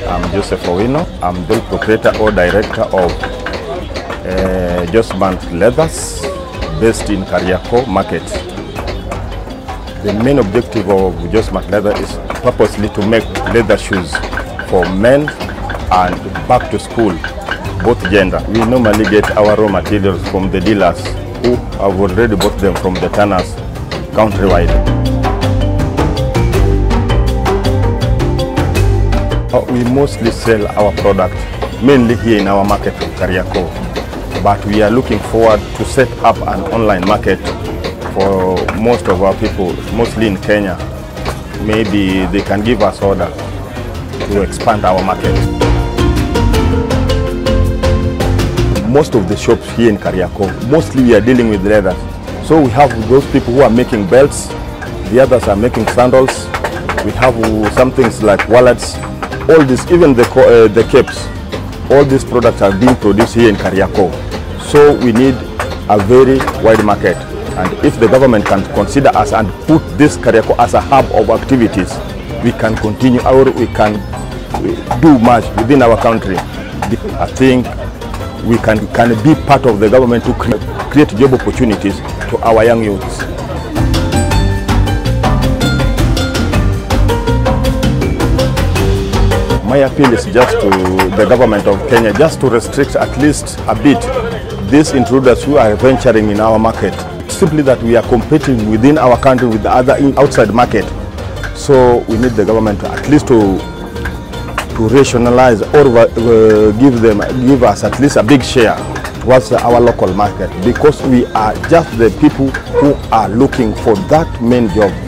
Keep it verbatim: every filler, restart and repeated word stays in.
I'm Joseph Owino. I'm the proprietor or director of uh, Josmart Leathers based in Kariako Market. The main objective of Josmart Leather is purposely to make leather shoes for men and back to school, both gender. We normally get our raw materials from the dealers who have already bought them from the tanners countrywide. Uh, we mostly sell our product mainly here in our market in Kariako, but we are looking forward to set up an online market for most of our people, mostly in Kenya. Maybe they can give us order to expand our market. Most of the shops here in Kariako, mostly we are dealing with leather. So we have those people who are making belts, the others are making sandals, we have some things like wallets, all this, even the, uh, the capes, all these products are being produced here in Kariako. So we need a very wide market. And if the government can consider us and put this Kariako as a hub of activities, we can continue our, we can do much within our country. I think we can, can be part of the government to create, create job opportunities to our young youths. My appeal is just to the government of Kenya, just to restrict at least a bit these intruders who are venturing in our market. Simply that we are competing within our country with the other outside market. So we need the government to, at least to to rationalize or uh, give them give us at least a big share towards our local market, because we are just the people who are looking for that main job.